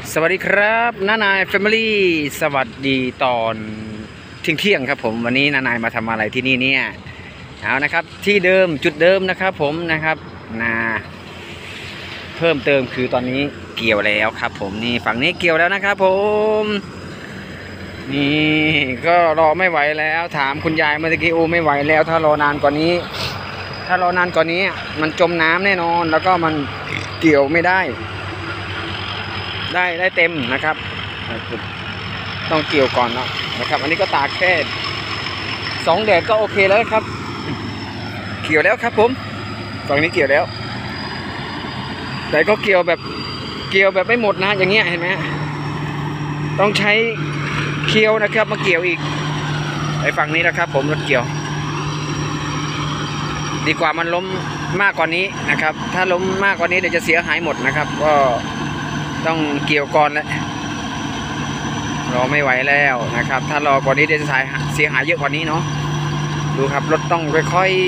สวัสดีครับน้านายแฟมิลี่สวัสดีตอนเที่ยงครับผมวันนี้น้านายมาทำอะไรที่นี่เนี่ยเอานะครับที่เดิมจุดเดิมนะครับผมนะครับนาเพิ่มเติมคือตอนนี้เกี่ยวแล้วครับผมนี่ฝั่งนี้เกี่ยวแล้วนะครับผมนี่ก็รอไม่ไหวแล้วถามคุณยายเมื่อกี้โอ้ไม่ไหวแล้วถ้ารอนานกว่านี้มันจมน้ำแน่นอนแล้วก็มันเกี่ยวไม่ได้เต็มนะครับต้องเกี่ยวก่อนนะครับอันนี้ก็ตากแค่2 แดดก็โอเคแล้วครับเกี่ยวแล้วครับผมฝั่งนี้เกี่ยวแล้วแต่ก็เกี่ยวแบบไม่หมดนะอย่างเงี้ยเห็นไหมต้องใช้เคียวนะครับมาเกี่ยวอีกไอ้ฝั่งนี้นะครับผมรถเกี่ยวดีกว่ามันล้มมากกว่านี้นะครับถ้าล้มมากกว่านี้เดี๋ยวจะเสียหายหมดนะครับก็ต้องเกี่ยวก่อนแล้วรอไม่ไหวแล้วนะครับถ้ารอกว่านี้เดี๋ยวจะเสียหายเยอะกว่านี้เนาะดูครับรถต้องค่อย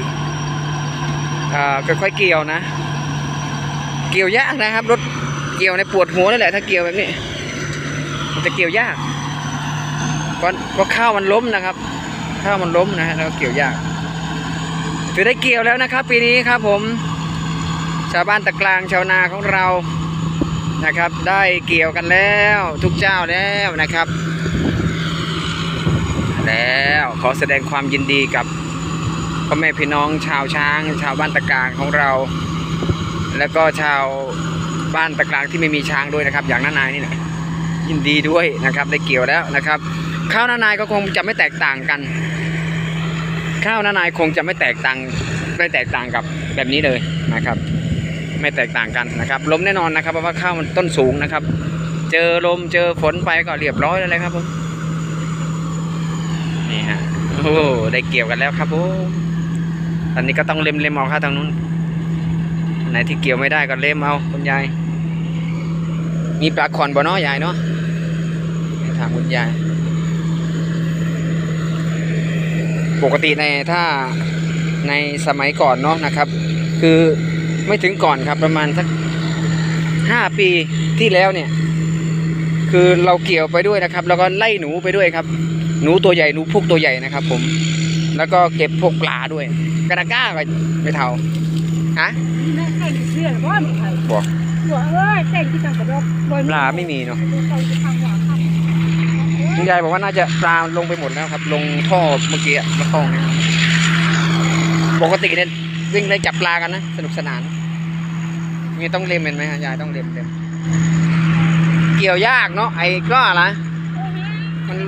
เกี่ยวนะเกี่ยวยากนะครับรถเกี่ยวในปวดหัวนั่นแหละถ้าเกี่ยวแบบนี้มันจะเกี่ยวยากก็ข้าวมันล้มนะครับข้าวมันล้มนะแล้วเกี่ยวยากถือได้เกี่ยวแล้วนะครับปีนี้ครับผมชาวบ้านตะกลางชาวนาของเรานะครับได้เกี่ยวกันแล้วทุกเจ้าแล้วนะครับแล้วขอแสดงความยินดีกับพ่อแม่พี่น้องชาวช้างชาวบ้านตะกลางของเราแล้วก็ชาวบ้านตะกลางที่ไม่มีช้างด้วยนะครับอย่างน้านายนี่นะยินดีด้วยนะครับได้เกี่ยวแล้วนะครับข้าวน้านายก็คงจะไม่แตกต่างกันข้าวน้านายคงจะไม่แตกต่างกับแบบนี้เลยนะครับไม่แตกต่างกันนะครับลมแน่นอนนะครับเพราะว่าข้าวมันต้นสูงนะครับเจอลมเจอฝนไปก็เรียบร้อยแล้วเลยครับผมนี่ฮะโอ้ได้เกี่ยวกันแล้วครับผมตอนนี้ก็ต้องเล็มเอาข้าวทางนู้นไหนที่เกี่ยวไม่ได้ก็เล็มเอาคุณยายมีปลาขอนบ่เนาะยายเนาะถามคุณยายปกติถ้าในสมัยก่อนเนาะนะครับคือไม่ถึงก่อนครับประมาณสัก5 ปีที่แล้วเนี่ยคือเราเกี่ยวไปด้วยนะครับแล้วก็ไล่หนูไปด้วยครับหนูตัวใหญ่หนูพุกตัวใหญ่นะครับผมแล้วก็เก็บพวกปลาด้วยกระก้าไปไม่เท่าฮะไม่ใช่เชื่อว่าไม่ใช่บอกเส้นที่ทางกระดกปลาไม่มีเนาะคุณยายบอกว่าน่าจะปลาลงไปหมดแล้วครับลงท่อเมื่อกี้มาท่อเนี่ยปกติเนี่ยวิ่งไล่จับปลากันนะสนุกสนานนี่ต้องเล็มเห็นไหมฮะยายต้องเล็มเกี่ยวยากเนาะไอ้ก็อะไรมัน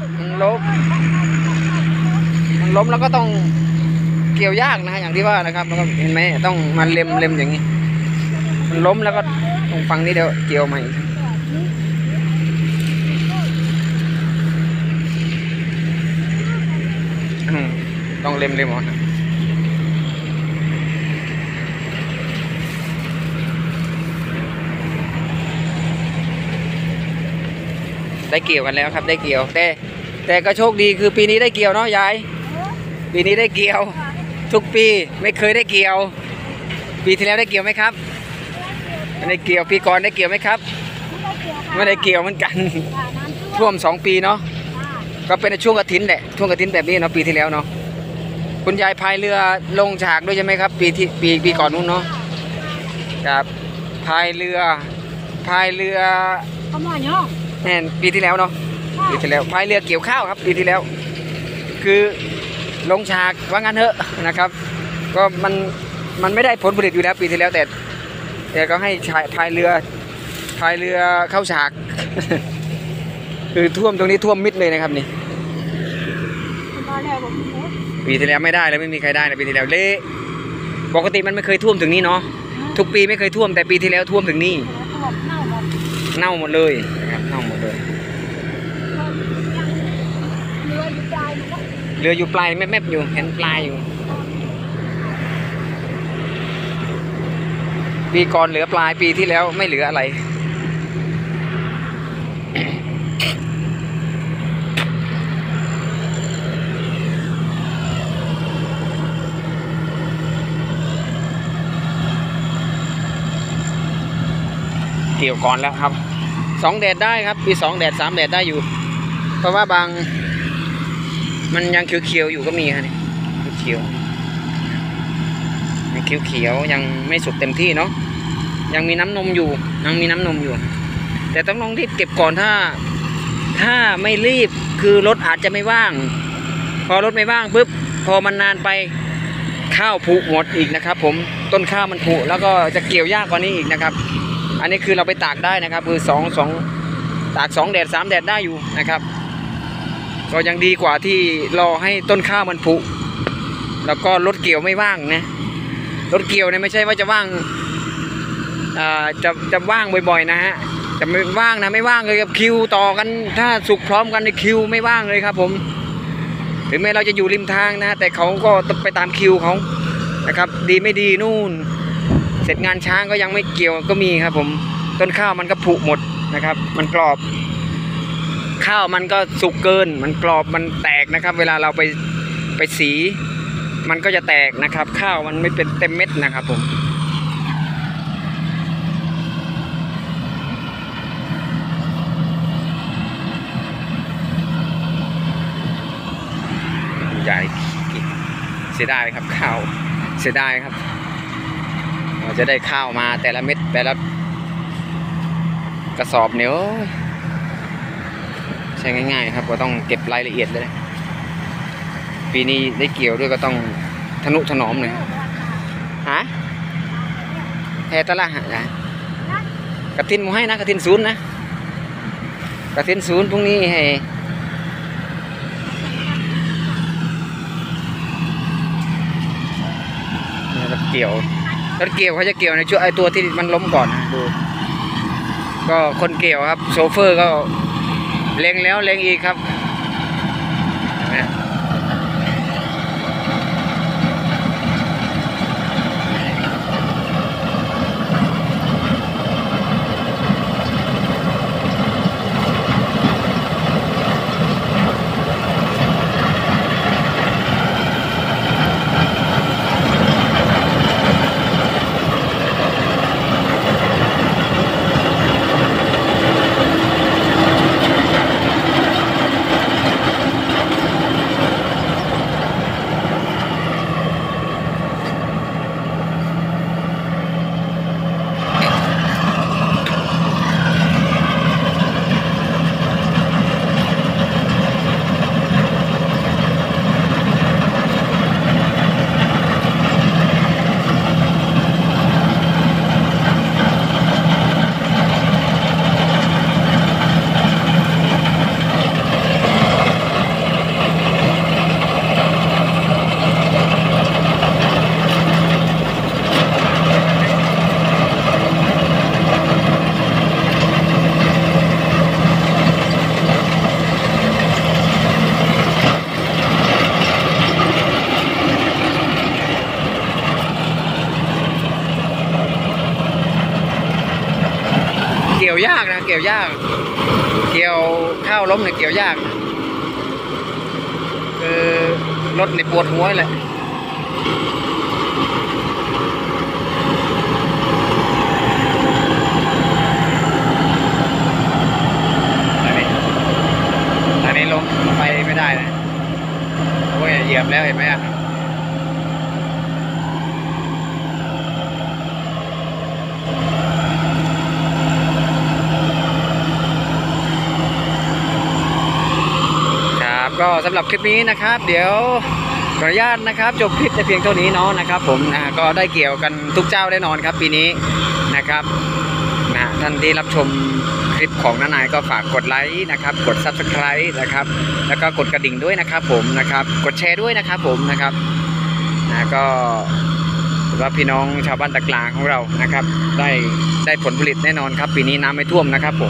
ล้มแล้วก็ต้องเกี่ยวยากนะอย่างที่ว่านะครับแล้วก็เห็นไหมต้องมันเล็มอย่างนี้มันล้มแล้วก็ตรงฝั่งนี้เดี๋ยวเกี่ยวใหม่ต้องเล็มหมดได้เกี่ยวกันแล้วครับได้เกี่ยวแต่ก็โชคดีคือปีนี้ได้เกี่ยวเนาะยายปีนี้ได้เกี่ยวทุกปีไม่เคยได้เกี่ยวปีที่แล้วได้เกี่ยวไหมครับไม่ได้เกี่ยวปีก่อนได้เกี่ยวไหมครับไม่ได้เกี่ยวเหมือนกันท่วม2 ปีเนาะก็เป็นช่วงกฐินแหละช่วงกฐินแบบนี้เนาะปีที่แล้วเนาะคุณยายพายเรือลงฉากด้วยใช่ไหมครับปีก่อนนู้นเนาะครับพายเรือเขาหมอเนาะแน่นปีที่แล้วเนาะปีที่แล้วพายเรือเกี่ยวข้าวครับปีที่แล้วคือลงฉากว่างั้นเถอะนะครับก็มันไม่ได้ผลผลิตอยู่แล้วปีที่แล้วแต่ก็ให้พายเรือเข้าฉากคือท่วมตรงนี้ท่วมมิดเลยนะครับนี่ปีที่แล้วไม่ได้แล้วไม่มีใครได้นะปีที่แล้วเละปกติมันไม่เคยท่วมถึงนี้เนาะทุกปีไม่เคยท่วมแต่ปีที่แล้วท่วมถึงนี่เน่าหมดเลยนะครับเน่าหมดเลยเรืออยู่ปลายแม่อยู่เห็นปลายอยู่ปีก่อนเหลือปลายปีที่แล้วไม่เหลืออะไรเกี่ยวก่อนแล้วครับ 2 แดดได้ครับปี2 แดด 3 แดดได้อยู่เพราะว่าบางมันยังเขียวๆอยู่ก็มีครับนี่เขียวยังเขียวๆยังไม่สุกเต็มที่เนาะยังมีน้ำนมอยู่แต่ต้องลองรีบเก็บก่อนถ้าไม่รีบคือรถอาจจะไม่ว่างพอรถไม่ว่างปุ๊บพอมันนานไปข้าวผุหมดอีกนะครับผมต้นข้าวมันผุแล้วก็จะเกี่ยวยากกว่านี้อีกนะครับอันนี้คือเราไปตากได้นะครับคือตาก2 แดด 3 แดดได้อยู่นะครับก็ยังดีกว่าที่รอให้ต้นข้าวมันผุแล้วก็รถเกี่ยวไม่ว่างนะรถเกี่ยวเนี่ยไม่ใช่ว่าจะว่างจะว่างบ่อยๆนะฮะจะไม่ว่างนะไม่ว่างเลยกับคิวต่อกันถ้าสุกพร้อมกันในคิวไม่ว่างเลยครับผมถึงแม้เราจะอยู่ริมทางนะแต่เขาก็ต้องไปตามคิวเขานะครับดีไม่ดีนู่นเสร็จงานช้างก็ยังไม่เกี่ยวก็มีครับผมต้นข้าวมันก็ผุหมดนะครับมันกรอบข้าวมันก็สุกเกินมันกรอบมันแตกนะครับเวลาเราไปสีมันก็จะแตกนะครับข้าวมันไม่เป็นเต็มเม็ดนะครับผมใหญ่เสียดายครับข้าวเสียดายครับเราจะได้ข้าวมาแต่ละเม็ดแต่ละกระสอบเนี้ยใช่ง่ายๆครับก็ต้องเก็บรายละเอียดเลยปีนี้ได้เกี่ยวด้วยก็ต้องทนุถนอมหน่อยฮะแพ้ตะละฮะกระถินมูให้นะกระถินศูนย์นะกระถินศูนย์พรุ่งนี้ให้รถเกี่ยวเขาจะเกี่ยวในช่วงไอตัวที่มันล้มก่อนดูก็คนเกี่ยวครับโชเฟอร์ก็เล็งแล้วเล็งอีกครับเกี่ยวยากนะเกี่ยวยากเกี่ยวข้าวล้มเนี่ยเกี่ยวยากคือรถในปวดหัวเลยอันนี้ล้มไปไม่ได้นะโอ้ยเหยียบแล้วเห็นไหมอ่ะก็สำหรับคลิปนี้นะครับเดี๋ยวขออนุญาตนะครับจบคลิปแต่เพียงเท่านี้เนาะนะครับผมก็ได้เกี่ยวกันทุกเจ้าแน่นอนครับปีนี้นะครับท่านที่รับชมคลิปของน้านายก็ฝากกดไลค์นะครับกด Subscribe นะครับแล้วก็กดกระดิ่งด้วยนะครับผมนะครับกดแชร์ด้วยนะครับผมนะครับก็ถือว่าพี่น้องชาวบ้านตะกลางของเรานะครับได้ผลผลิตแน่นอนครับปีนี้น้ำไม่ท่วมนะครับผม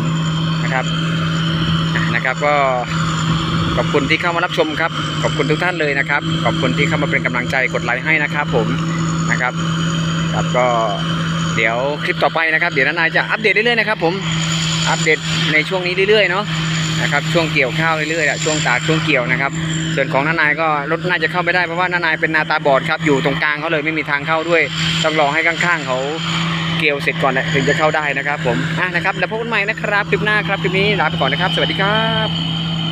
นะครับก็ขอบคุณที่เข้ามารับชมครับขอบคุณทุกท่านเลยนะครับขอบคุณที่เข้ามาเป็นกำลังใจกดไลค์ให้นะครับผมนะครับก็เดี๋ยวคลิปต่อไปนะครับเดี๋ยวน้านายจะอัปเดตเรื่อยๆนะครับผมอัปเดตในช่วงนี้เรื่อยๆเนาะนะครับช่วงเกี่ยวข้าวเรื่อยๆช่วงตากช่วงเกี่ยวนะครับส่วนของน้านายก็รถน่าจะเข้าไม่ได้เพราะว่าน้านายเป็นนาตาบอดครับอยู่ตรงกลางเขาเลยไม่มีทางเข้าด้วยต้องรอให้ข้างๆเขาเกี่ยวเสร็จก่อนนะถึงจะเข้าได้นะครับผมนะครับแล้วพบกันใหม่นะครับคลิปหน้าครับคลิปนี้ลาไปก่อนนะครับสวัสดีครับ